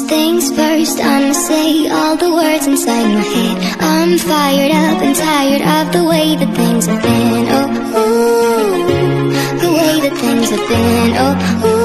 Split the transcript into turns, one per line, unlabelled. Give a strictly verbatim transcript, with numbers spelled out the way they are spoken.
things first, I'ma say all the words inside my head. I'm fired up and tired of the way that things have been. Oh, ooh, the way that things have been. Oh, ooh.